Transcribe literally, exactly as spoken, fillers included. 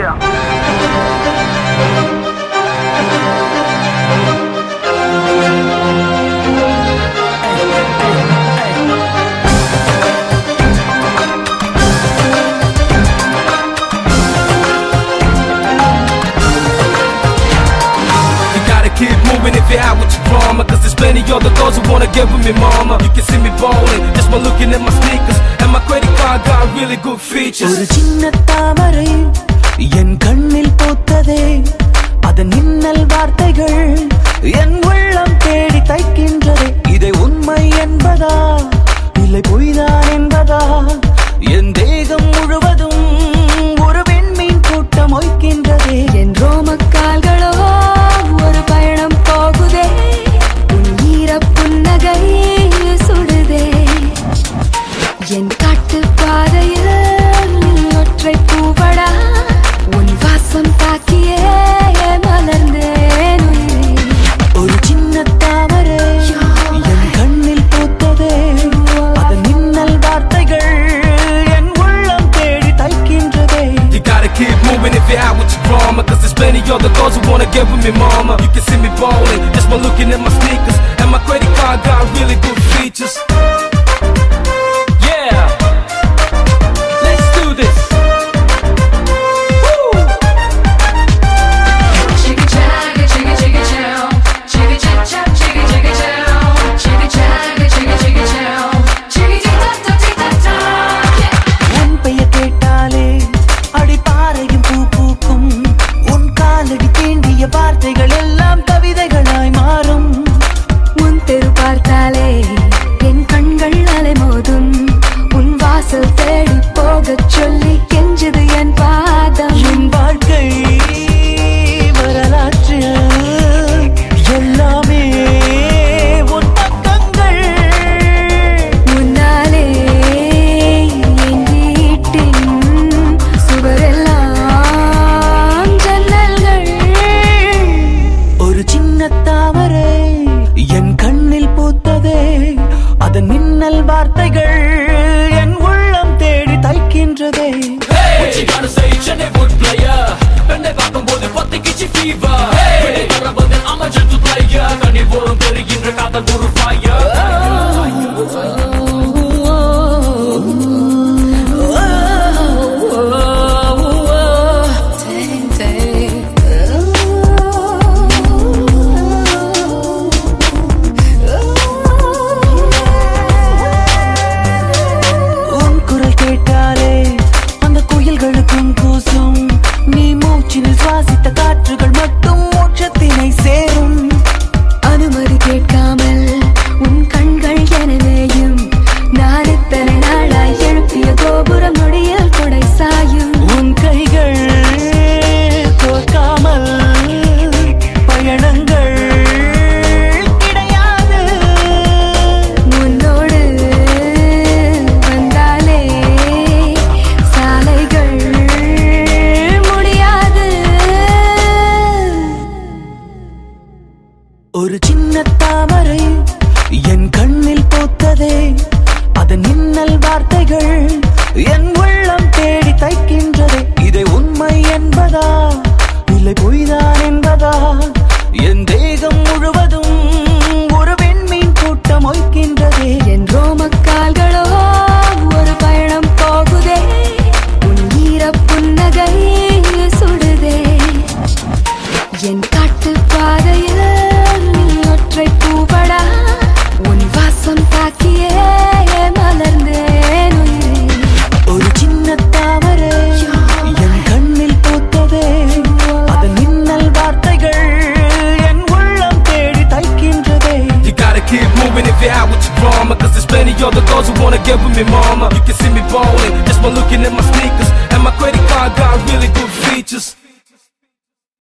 Yeah. Keep moving if you're out with your drama, cause there's plenty other girls who wanna get with me, mama. You can see me ballin' just by looking at my sneakers, and my credit card got really good features. Oru Chinna Thamarai en kannil pothade, adan innal vaarthaigal en ullam thedi thaikindrade. Idai unmai enbada illai poithaan enbada, en degam muzhuvadum oru venmeen koottam oikkindrade. En romakkalgalo oru payanam pogude, un eera punnagai sudude. En kaattu paadayil ottrai poovada, un vaasam taakiye malarndhen uyire. Oru chinna thamarai en kannil pothade, adan innal vaarthaigal en ullam thedi thaikindrade. You gotta keep moving if you're out with your drama, cause there's plenty other girls who wanna get with me, mama. You can see me ballin' just by looking at my sneakers, and my credit card got really good features. வார்த்தைகள் எல்லாம் கவிதைகளாய் மாறும். உன் தெரு பார்த்தாலே என் கண்கள் அலைமோதும். உன் வாசல் தேடி போகச் சொல்லி கெஞ்சுது என் பாதம். என் வாழ்க்கை வரலாற்று எல்லாமே உன் பக்கங்கள். முன்னாலே என் வீட்டின் சுவரெல்லாம் தாமரை என் கண்ணில் பூத்ததே, அதன் மின்னல் வார்த்தைகள் என் உள்ளம் தேடி தைக்கின்றதே. சுவாசித்த காற்றுகள் மட்டும் மோட்சத்தினை சேரும். அனுமதி கேட்காமல் உன் கண்கள் எனவேயும், நான் இத்தனை நாளாய் எழுப்பிய கோபுரம் நொடியில் கொடை சாயும். உன் கைகள் தோற்காமல் பயணங்கள் கிடையாது. உன்னோடு வந்தாலே சாலைகள் ஒரு சின்ன தாமரை என் கண்ணில் பூத்ததே, அதன் மின்னல் வார்த்தைகள் என் உள்ளம் தேடி தைக்கின்றதே. இதை உண்மை என்பதா இல்லை பொய்தான் என்பதா, என் தேகம் முழுவதும் ஒரு வெண்மீன் கூட்டம் ஒய்க்கின்றதே. என் ரோமக்கால்களோ ஒரு பயணம் போகுதே, உன் ஈர புன்னகை சுடுதே. என் காட்டு பாதையில் ஒற்றை பூவடா, உன் வாசம் தாக்கியே மலர்ந்தேன் உயிரே. ஒரு சின்ன தாமரை என் கண்ணில் பூத்ததே, அதன் மின்னல் வார்த்தைகள் என் உள்ளம் தேடி தைக்கின்றதே. You gotta keep moving if you're out with your drama, cause there's plenty other girls who wanna get with me, mama. You can see me ballin' just by looking at my sneakers, and my credit card got really good features.